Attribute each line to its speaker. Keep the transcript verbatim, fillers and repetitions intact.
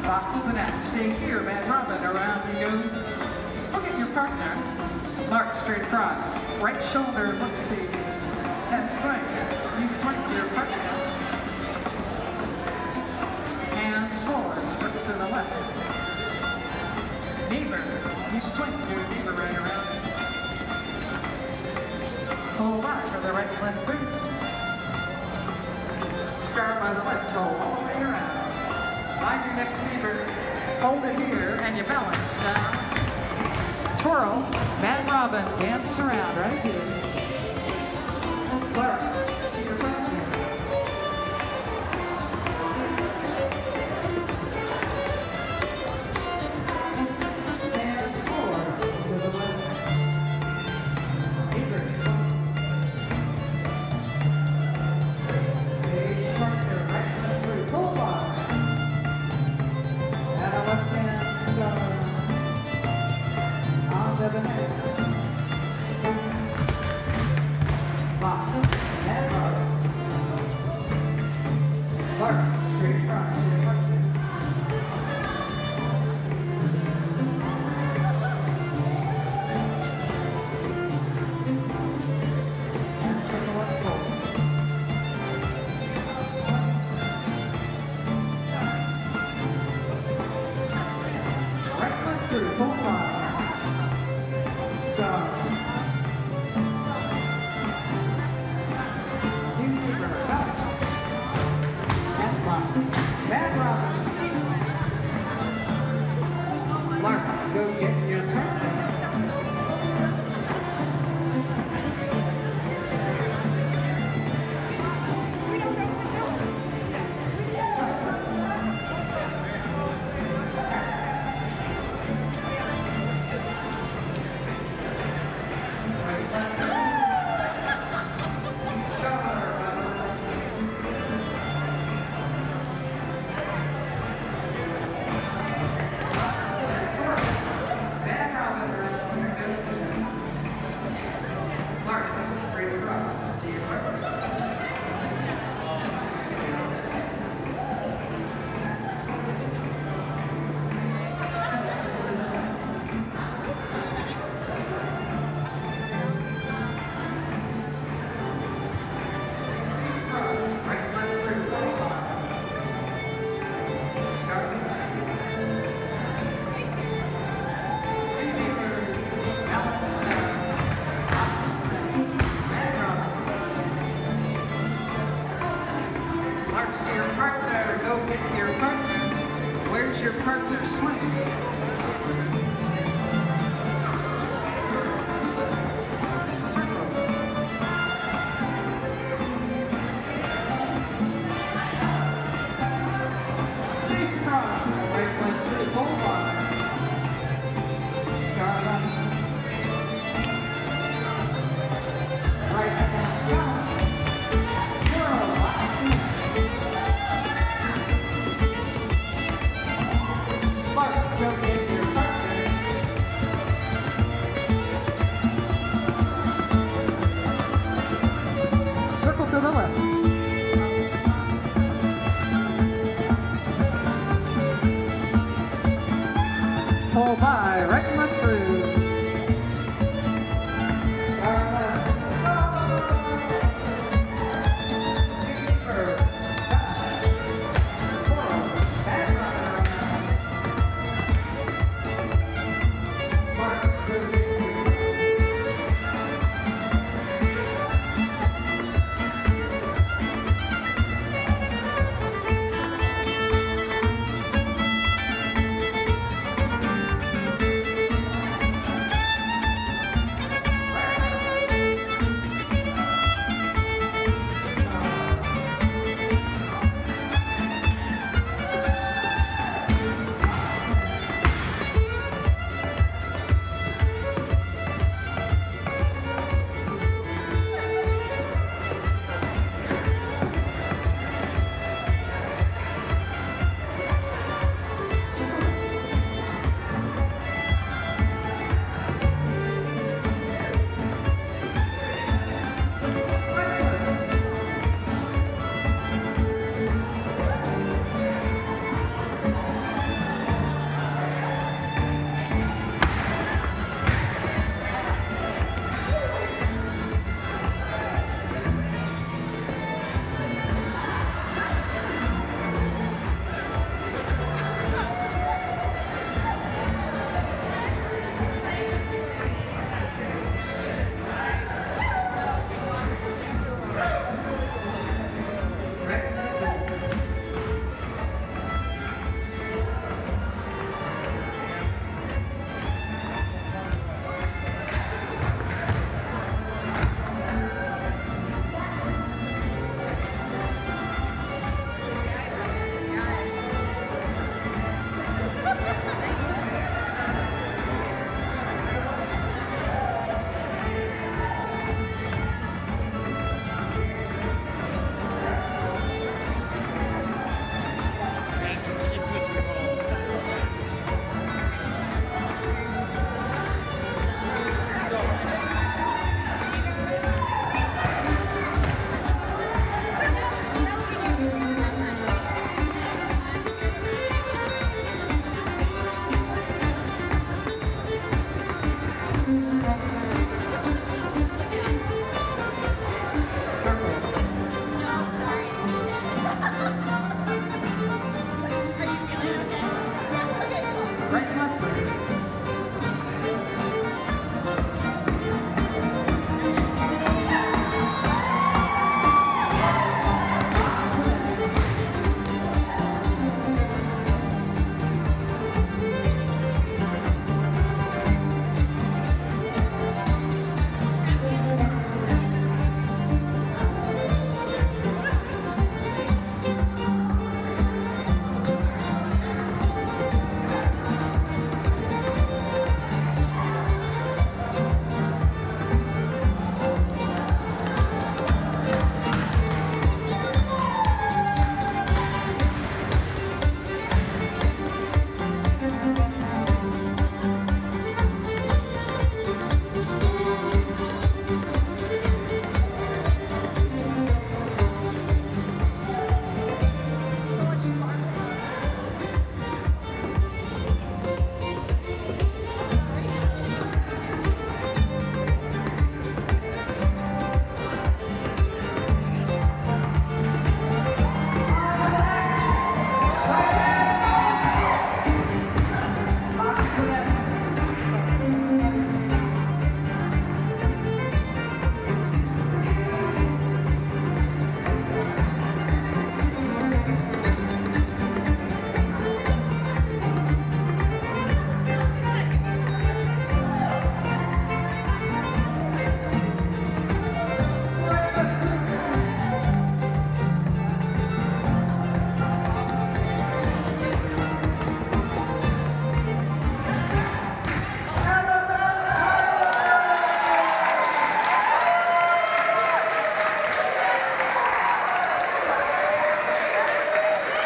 Speaker 1: Box the net, stay here, man, Robin, around you go. Look at your partner. Mark straight across. Right shoulder, let's see. That's right. You swing to your partner. And slower, circle to the left. Neighbor, you swing to your neighbor right around. Pull back for the right left three. Start by the left toe all the way around. Find your next neighbor, hold it here, and you balance down. Twirl, Mad Robin, dance around right here. Clarence, to your right here. And swords to the left. Neighbors. Stage partner, right left through, pull bar. And a left hand stone. On to the next. Box. And Robin. Clarence, straight across to your right hand. And second left pull. Right left through, pull bar. Stop. New neighbor, bounce. And box. Mad Robin. Marcus, go get your partner. To your partner, go get your partner. Where's your partner swing?